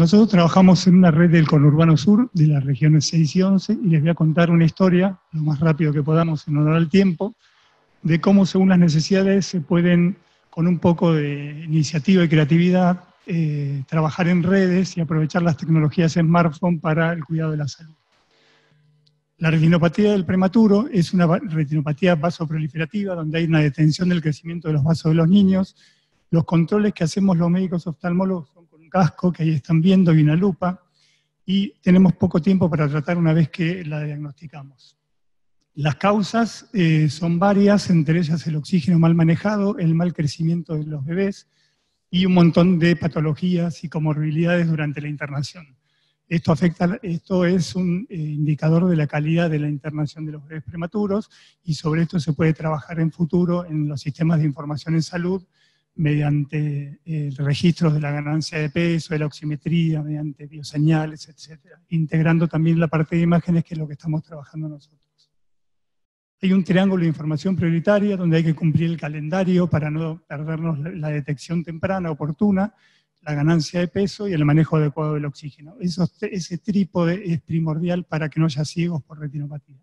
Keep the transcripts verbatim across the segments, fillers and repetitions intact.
Nosotros trabajamos en una red del conurbano sur, de las regiones seis y once, y les voy a contar una historia, lo más rápido que podamos en honor al tiempo, de cómo según las necesidades se pueden, con un poco de iniciativa y creatividad, eh, trabajar en redes y aprovechar las tecnologías smartphone para el cuidado de la salud. La retinopatía del prematuro es una retinopatía vasoproliferativa, donde hay una detención del crecimiento de los vasos de los niños. Los controles que hacemos los médicos oftalmólogos son con un casco, que ahí están viendo, y una lupa, y tenemos poco tiempo para tratar una vez que la diagnosticamos. Las causas eh, son varias, entre ellas el oxígeno mal manejado, el mal crecimiento de los bebés y un montón de patologías y comorbilidades durante la internación. Esto, afecta, esto es un eh, indicador de la calidad de la internación de los bebés prematuros, y sobre esto se puede trabajar en futuro en los sistemas de información en salud mediante eh, registros de la ganancia de peso, de la oximetría, mediante bioseñales, etcétera, integrando también la parte de imágenes, que es lo que estamos trabajando nosotros. Hay un triángulo de información prioritaria donde hay que cumplir el calendario para no perdernos la detección temprana, oportuna, la ganancia de peso y el manejo adecuado del oxígeno. Eso, ese trípode es primordial para que no haya ciegos por retinopatía.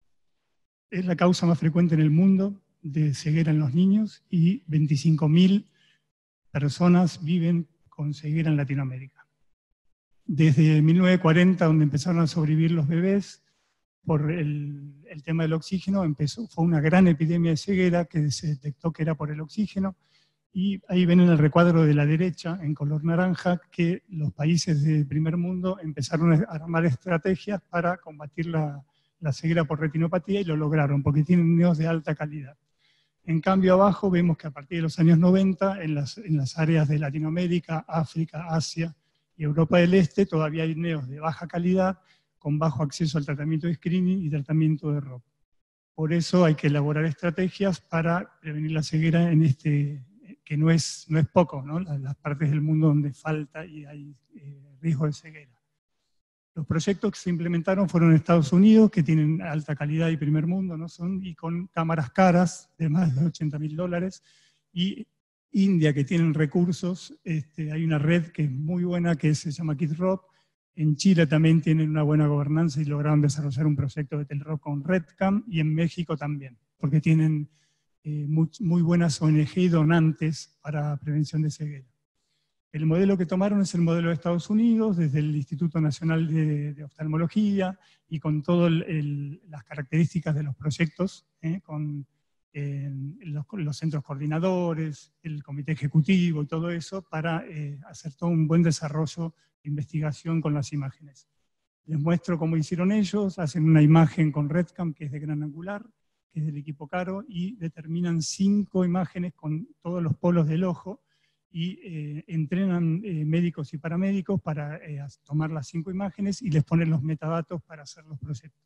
Es la causa más frecuente en el mundo de ceguera en los niños, y veinticinco mil personas viven con ceguera en Latinoamérica. Desde mil novecientos cuarenta, donde empezaron a sobrevivir los bebés, por el, el tema del oxígeno, empezó, fue una gran epidemia de ceguera que se detectó que era por el oxígeno, y ahí ven en el recuadro de la derecha, en color naranja, que los países del primer mundo empezaron a armar estrategias para combatir la, la ceguera por retinopatía, y lo lograron, porque tienen neos de alta calidad. En cambio, abajo vemos que a partir de los años noventa, en las, en las áreas de Latinoamérica, África, Asia y Europa del Este, todavía hay neos de baja calidad, con bajo acceso al tratamiento de screening y tratamiento de R O P. Por eso hay que elaborar estrategias para prevenir la ceguera en este, que no es, no es poco, ¿no? Las, las partes del mundo donde falta y hay eh, riesgo de ceguera. Los proyectos que se implementaron fueron en Estados Unidos, que tienen alta calidad y primer mundo, ¿no? Son, y con cámaras caras de más de ochenta mil dólares, y India, que tienen recursos. Este, hay una red que es muy buena, que se llama KidRock. En Chile también tienen una buena gobernanza y lograron desarrollar un proyecto de Telrock con RedCam, y en México también, porque tienen eh, muy, muy buenas O N G y donantes para prevención de ceguera. El modelo que tomaron es el modelo de Estados Unidos, desde el Instituto Nacional de, de Oftalmología, y con todas las características de los proyectos, ¿eh? con eh, los, los centros coordinadores, el comité ejecutivo y todo eso, para eh, hacer todo un buen desarrollo de investigación con las imágenes. Les muestro cómo hicieron ellos. Hacen una imagen con RedCam, que es de gran angular, que es del equipo Caro, y determinan cinco imágenes con todos los polos del ojo, y eh, entrenan eh, médicos y paramédicos para eh, tomar las cinco imágenes y les ponen los metadatos para hacer los proyectos.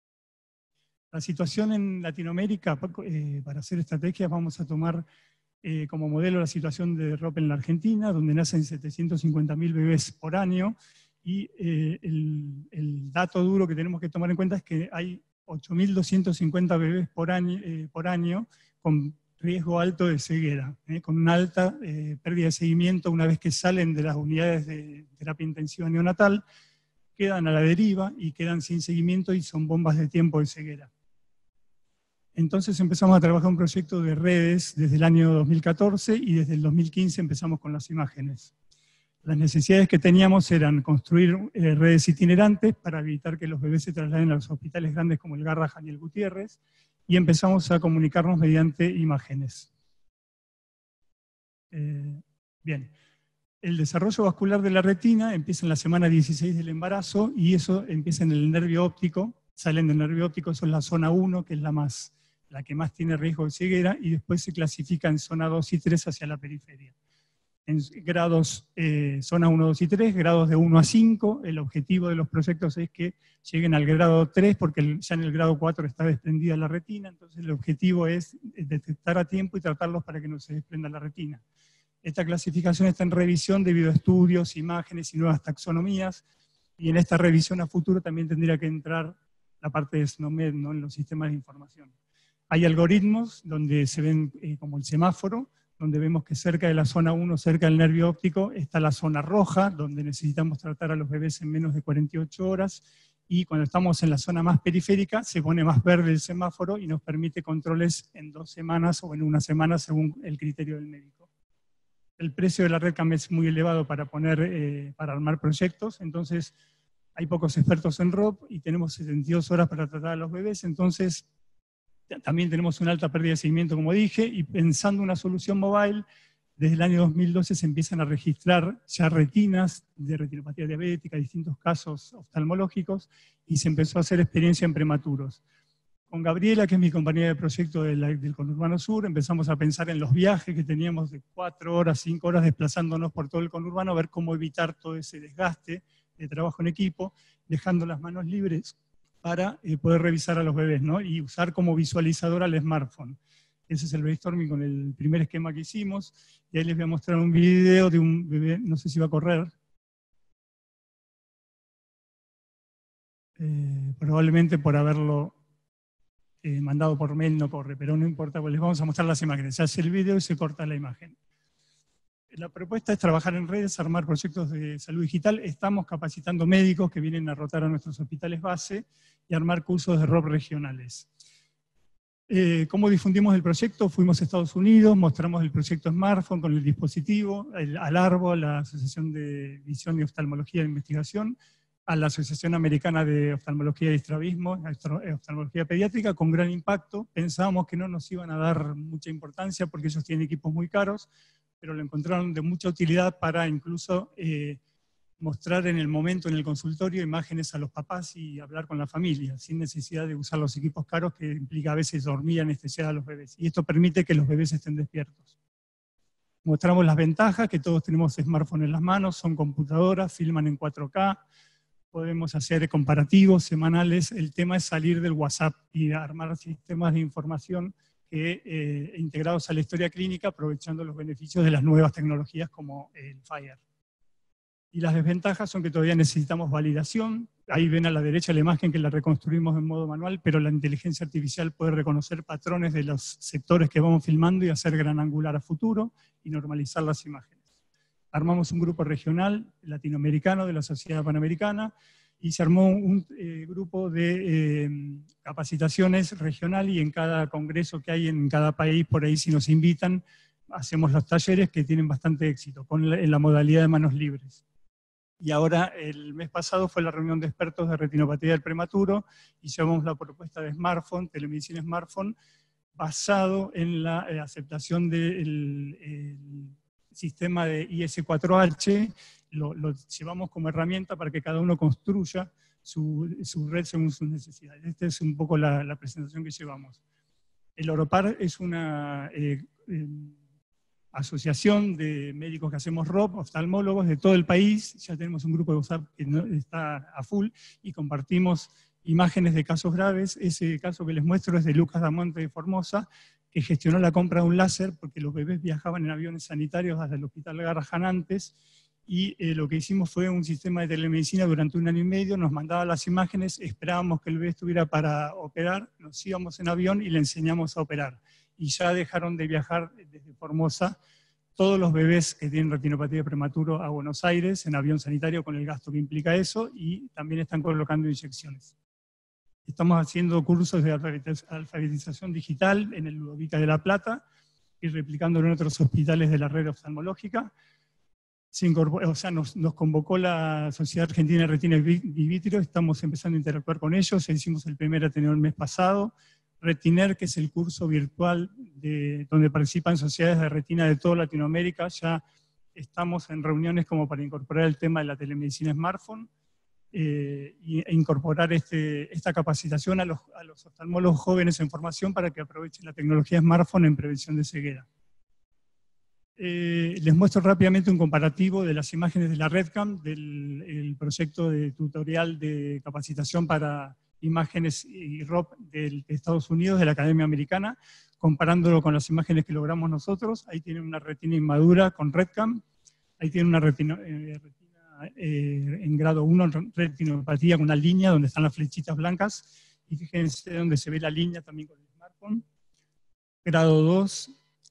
La situación en Latinoamérica, eh, para hacer estrategias, vamos a tomar eh, como modelo la situación de R O P en la Argentina, donde nacen setecientos cincuenta mil bebés por año, y eh, el, el dato duro que tenemos que tomar en cuenta es que hay ocho mil doscientos cincuenta bebés por año, eh, por año con riesgo alto de ceguera, ¿eh? con una alta eh, pérdida de seguimiento una vez que salen de las unidades de terapia intensiva neonatal, quedan a la deriva y quedan sin seguimiento y son bombas de tiempo de ceguera. Entonces empezamos a trabajar un proyecto de redes desde el año dos mil catorce, y desde el dos mil quince empezamos con las imágenes. Las necesidades que teníamos eran construir eh, redes itinerantes para evitar que los bebés se trasladen a los hospitales grandes como el Garrahan y el Gutiérrez, y empezamos a comunicarnos mediante imágenes. Eh, bien, el desarrollo vascular de la retina empieza en la semana dieciséis del embarazo, y eso empieza en el nervio óptico. Salen del nervio óptico, eso es la zona uno, que es la, más, la que más tiene riesgo de ceguera, y después se clasifica en zona dos y tres hacia la periferia. En grados, eh, zona uno, dos y tres, grados de uno a cinco, el objetivo de los proyectos es que lleguen al grado tres, porque el, ya en el grado cuatro está desprendida la retina, entonces el objetivo es detectar a tiempo y tratarlos para que no se desprenda la retina. Esta clasificación está en revisión debido a estudios, imágenes y nuevas taxonomías, y en esta revisión a futuro también tendría que entrar la parte de SNOMED, ¿no? En los sistemas de información. Hay algoritmos donde se ven eh, como el semáforo, donde vemos que cerca de la zona uno, cerca del nervio óptico, está la zona roja, donde necesitamos tratar a los bebés en menos de cuarenta y ocho horas, y cuando estamos en la zona más periférica, se pone más verde el semáforo y nos permite controles en dos semanas o en una semana, según el criterio del médico. El precio de la RedCam es muy elevado para, poner, eh, para armar proyectos, entonces hay pocos expertos en R O P y tenemos setenta y dos horas para tratar a los bebés, entonces también tenemos una alta pérdida de seguimiento, como dije, y pensando una solución mobile, desde el año dos mil doce se empiezan a registrar ya retinas de retinopatía diabética, distintos casos oftalmológicos, y se empezó a hacer experiencia en prematuros. Con Gabriela, que es mi compañera de proyecto de la, del Conurbano Sur, empezamos a pensar en los viajes que teníamos de cuatro horas, cinco horas desplazándonos por todo el conurbano, a ver cómo evitar todo ese desgaste de trabajo en equipo, dejando las manos libres para eh, poder revisar a los bebés, ¿no? Y usar como visualizador al smartphone. Ese es el brainstorming con el primer esquema que hicimos, y ahí les voy a mostrar un video de un bebé, no sé si va a correr. Eh, probablemente por haberlo eh, mandado por mail no corre, pero no importa, pues les vamos a mostrar las imágenes. Se hace el video y se corta la imagen. La propuesta es trabajar en redes, armar proyectos de salud digital. Estamos capacitando médicos que vienen a rotar a nuestros hospitales base y armar cursos de R O P regionales. Eh, ¿Cómo difundimos el proyecto? Fuimos a Estados Unidos, mostramos el proyecto smartphone con el dispositivo, el, al ARBO, a la Asociación de Visión y Oftalmología de Investigación, a la Asociación Americana de Oftalmología y Estrabismo, Oftalmología Pediátrica, con gran impacto. Pensábamos que no nos iban a dar mucha importancia porque ellos tienen equipos muy caros, pero lo encontraron de mucha utilidad para incluso eh, mostrar en el momento, en el consultorio, imágenes a los papás y hablar con la familia, sin necesidad de usar los equipos caros que implica a veces dormir anestesiar a los bebés. Y esto permite que los bebés estén despiertos. Mostramos las ventajas, que todos tenemos smartphone en las manos, son computadoras, filman en cuatro K, podemos hacer comparativos semanales. El tema es salir del WhatsApp y armar sistemas de información que, eh, integrados a la historia clínica, aprovechando los beneficios de las nuevas tecnologías como el FHIR. Y las desventajas son que todavía necesitamos validación. Ahí ven a la derecha la imagen que la reconstruimos en modo manual, pero la inteligencia artificial puede reconocer patrones de los sectores que vamos filmando y hacer gran angular a futuro y normalizar las imágenes. Armamos un grupo regional latinoamericano de la Sociedad Panamericana y se armó un eh, grupo de eh, capacitaciones regional, y en cada congreso que hay en cada país, por ahí si nos invitan, hacemos los talleres que tienen bastante éxito, con la, en la modalidad de manos libres. Y ahora, el mes pasado, fue la reunión de expertos de retinopatía del prematuro, y llevamos la propuesta de smartphone, telemedicina smartphone, basado en la eh, aceptación del el sistema de I S cuatro H, lo, lo llevamos como herramienta para que cada uno construya su, su red según sus necesidades. Esta es un poco la, la presentación que llevamos. El OROPAR es una eh, eh, asociación de médicos que hacemos R O P, oftalmólogos de todo el país. Ya tenemos un grupo de WhatsApp que no, está a full, y compartimos imágenes de casos graves. Ese caso que les muestro es de Lucas Damonte de Formosa, que gestionó la compra de un láser porque los bebés viajaban en aviones sanitarios hasta el Hospital Garrahan antes, y eh, lo que hicimos fue un sistema de telemedicina durante un año y medio. Nos mandaba las imágenes, esperábamos que el bebé estuviera para operar, nos íbamos en avión y le enseñamos a operar. Y ya dejaron de viajar desde Formosa todos los bebés que tienen retinopatía prematuro a Buenos Aires en avión sanitario, con el gasto que implica eso, y también están colocando inyecciones. Estamos haciendo cursos de alfabetización digital en el Ludovica de La Plata y replicándolo en otros hospitales de la red oftalmológica. Se incorporó, o sea, nos, nos convocó la Sociedad Argentina de Retina y Vitrio, estamos empezando a interactuar con ellos. Hicimos el primer Ateneo el mes pasado. Retiner, que es el curso virtual de, donde participan sociedades de retina de toda Latinoamérica. Ya estamos en reuniones como para incorporar el tema de la telemedicina smartphone eh, e incorporar este, esta capacitación a los, a los oftalmólogos jóvenes en formación para que aprovechen la tecnología smartphone en prevención de ceguera. Eh, les muestro rápidamente un comparativo de las imágenes de la RedCam, del el proyecto de tutorial de capacitación para imágenes y R O P de Estados Unidos, de la Academia Americana, comparándolo con las imágenes que logramos nosotros. Ahí tienen una retina inmadura con RedCam, ahí tienen una retina, eh, retina eh, en grado uno, retinopatía con una línea donde están las flechitas blancas, y fíjense donde se ve la línea también con el smartphone. Grado dos,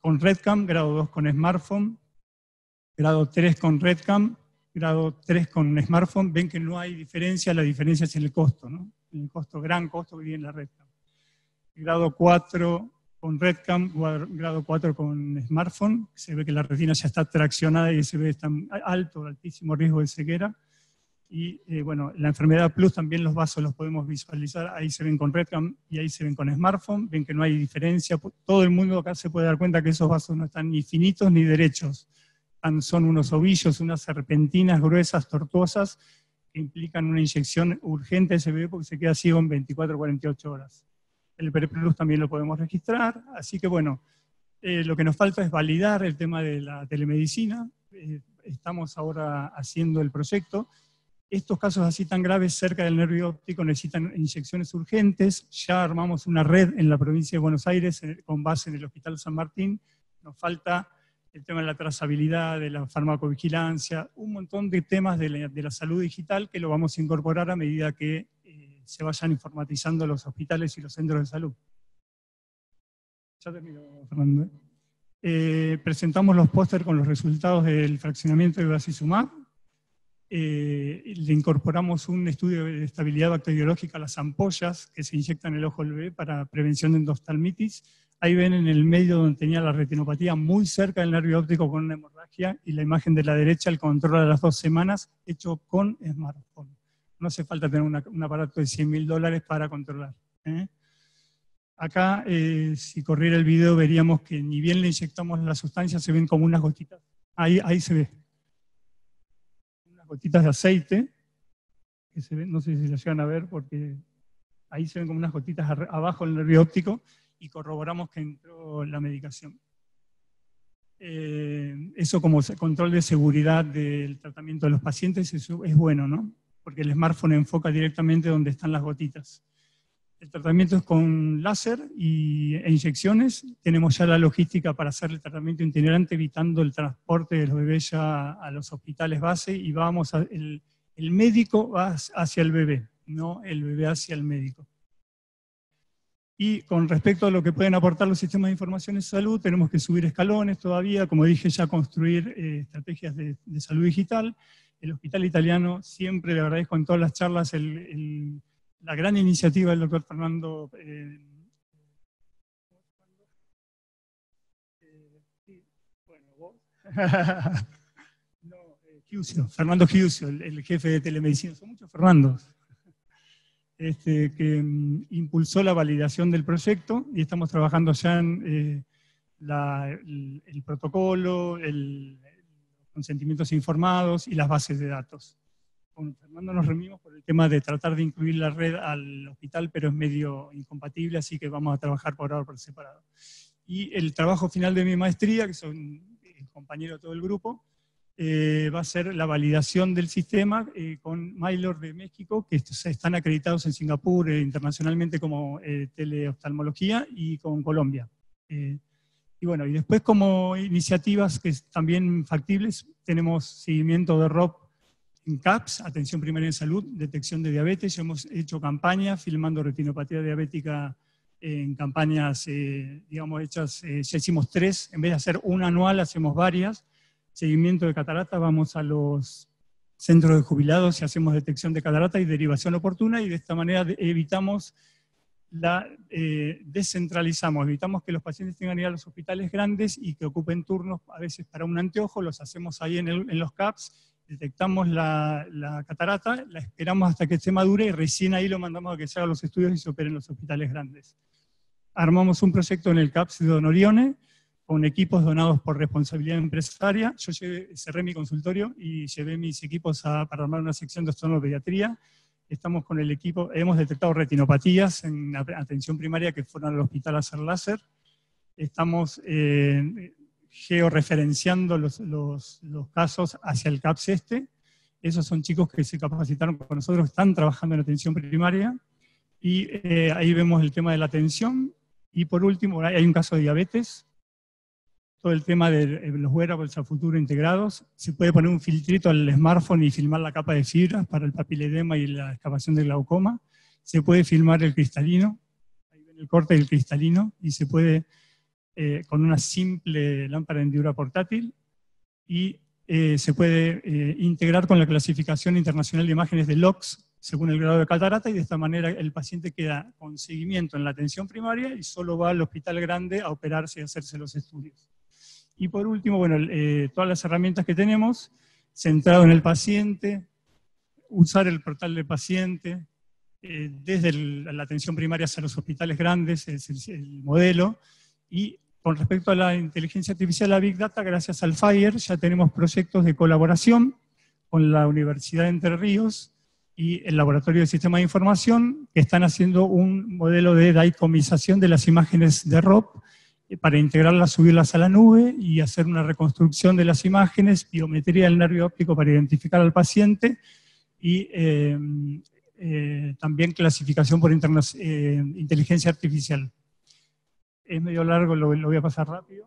con RedCam, grado dos con smartphone, grado tres con RedCam, grado tres con smartphone. Ven que no hay diferencia, la diferencia es en el costo, ¿no? En el costo, gran costo que tiene la RedCam. Grado cuatro con RedCam, grado cuatro con smartphone, se ve que la retina ya está traccionada y se ve tan alto, altísimo riesgo de ceguera. Y eh, bueno, la enfermedad plus también los vasos los podemos visualizar, ahí se ven con RedCam y ahí se ven con smartphone, ven que no hay diferencia, todo el mundo acá se puede dar cuenta que esos vasos no están ni finitos ni derechos, son unos ovillos, unas serpentinas gruesas, tortuosas, que implican una inyección urgente a ese bebé porque se queda ciego en veinticuatro a cuarenta y ocho horas. El PREPLUS también lo podemos registrar, así que bueno, eh, lo que nos falta es validar el tema de la telemedicina, eh, estamos ahora haciendo el proyecto. Estos casos así tan graves cerca del nervio óptico necesitan inyecciones urgentes, ya armamos una red en la provincia de Buenos Aires con base en el Hospital San Martín, nos falta el tema de la trazabilidad, de la farmacovigilancia, un montón de temas de la, de la salud digital que lo vamos a incorporar a medida que eh, se vayan informatizando los hospitales y los centros de salud. Ya termino, Fernando. Eh, presentamos los pósteres con los resultados del fraccionamiento de bevacizumab. Eh, le incorporamos un estudio de estabilidad bacteriológica a las ampollas que se inyectan en el ojo del bebé para prevención de endoftalmitis. Ahí ven en el medio donde tenía la retinopatía muy cerca del nervio óptico con una hemorragia, y la imagen de la derecha, el control a las dos semanas, hecho con smartphone. No hace falta tener una, un aparato de cien mil dólares para controlar. ¿eh? Acá, eh, si corriera el video, veríamos que ni bien le inyectamos la sustancia, se ven como unas gotitas. Ahí, ahí se ve. Unas gotitas de aceite, que se ven, no sé si las llegan a ver, porque ahí se ven como unas gotitas abajo del nervio óptico, y corroboramos que entró la medicación. Eh, eso como control de seguridad del tratamiento de los pacientes, eso es bueno, ¿no? Porque el smartphone enfoca directamente donde están las gotitas. El tratamiento es con láser y, e inyecciones. Tenemos ya la logística para hacer el tratamiento itinerante, evitando el transporte de los bebés ya a los hospitales base, y vamos a, el, el médico va hacia el bebé, no el bebé hacia el médico. Y con respecto a lo que pueden aportar los sistemas de información de salud, tenemos que subir escalones todavía, como dije, ya construir eh, estrategias de, de salud digital. El Hospital Italiano, siempre le agradezco en todas las charlas el, el, la gran iniciativa del doctor Fernando eh, eh, bueno, vos. no, eh, Giusio, Fernando Giusio, el, el jefe de telemedicina, son muchos Fernandos. Este, que um, impulsó la validación del proyecto, y estamos trabajando ya en eh, la, el, el protocolo, el, los consentimientos informados y las bases de datos. Con Fernando nos reunimos por el tema de tratar de incluir la red al hospital, pero es medio incompatible, así que vamos a trabajar por ahora por separado. Y el trabajo final de mi maestría, que son el compañero de todo el grupo, Eh, va a ser la validación del sistema eh, con Mylor de México, que están acreditados en Singapur eh, internacionalmente como eh, teleoftalmología, y con Colombia. Eh, y bueno, y después como iniciativas que también factibles, tenemos seguimiento de R O P en CAPS, atención primaria en salud, detección de diabetes. Ya hemos hecho campañas filmando retinopatía diabética en campañas, eh, digamos, hechas, eh, ya hicimos tres, en vez de hacer una anual, hacemos varias. Seguimiento de catarata, vamos a los centros de jubilados y hacemos detección de catarata y derivación oportuna, y de esta manera evitamos, la, eh, descentralizamos, evitamos que los pacientes tengan que ir a los hospitales grandes y que ocupen turnos a veces para un anteojo. Los hacemos ahí en, el, en los CAPS, detectamos la, la catarata, la esperamos hasta que esté madura y recién ahí lo mandamos a que se hagan los estudios y se operen en los hospitales grandes. Armamos un proyecto en el CAPS de Don Orione, con equipos donados por responsabilidad empresaria. Yo llevé, cerré mi consultorio y llevé mis equipos a, para armar una sección de oftalmopediatría. Estamos con el equipo, hemos detectado retinopatías en atención primaria que fueron al hospital a hacer láser. Estamos eh, georreferenciando los, los, los casos hacia el CAPS este. Esos son chicos que se capacitaron con nosotros, están trabajando en atención primaria. Y eh, ahí vemos el tema de la atención. Y por último, hay un caso de diabetes. Todo el tema de los wearables a futuro integrados. Se puede poner un filtrito al smartphone y filmar la capa de fibras para el papiledema y la excavación del glaucoma. Se puede filmar el cristalino, ahí ven el corte del cristalino, y se puede eh, con una simple lámpara hendidura portátil y eh, se puede eh, integrar con la clasificación internacional de imágenes de L O X según el grado de catarata, y de esta manera el paciente queda con seguimiento en la atención primaria y solo va al hospital grande a operarse y a hacerse los estudios. Y por último, bueno, eh, todas las herramientas que tenemos, centrado en el paciente, usar el portal del paciente, eh, desde el, la atención primaria hacia los hospitales grandes, es el, el modelo, y con respecto a la inteligencia artificial, la Big Data, gracias al FIRE, ya tenemos proyectos de colaboración con la Universidad de Entre Ríos y el Laboratorio de Sistemas de Información, que están haciendo un modelo de daicomización de las imágenes de R O P para integrarlas, subirlas a la nube y hacer una reconstrucción de las imágenes, biometría del nervio óptico para identificar al paciente y eh, eh, también clasificación por eh, inteligencia artificial. Es medio largo, lo, lo voy a pasar rápido.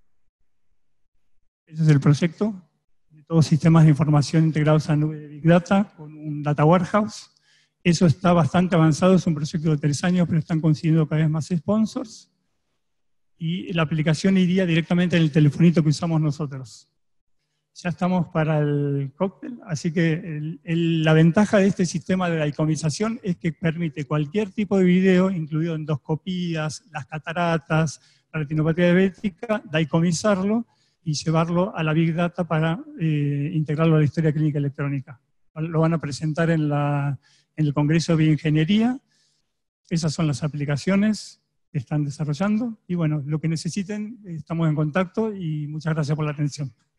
Ese es el proyecto de todos sistemas de información integrados a la nube de Big Data con un Data Warehouse. Eso está bastante avanzado, es un proyecto de tres años, pero están consiguiendo cada vez más sponsors. Y la aplicación iría directamente en el telefonito que usamos nosotros. Ya estamos para el cóctel, así que el, el, la ventaja de este sistema de daicomización es que permite cualquier tipo de video, incluido endoscopías, las cataratas, la retinopatía diabética, daicomizarlo y llevarlo a la Big Data para eh, integrarlo a la historia clínica electrónica. Lo van a presentar en, la, en el Congreso de Bioingeniería. Esas son las aplicaciones que están desarrollando. Y bueno, lo que necesiten, estamos en contacto y muchas gracias por la atención.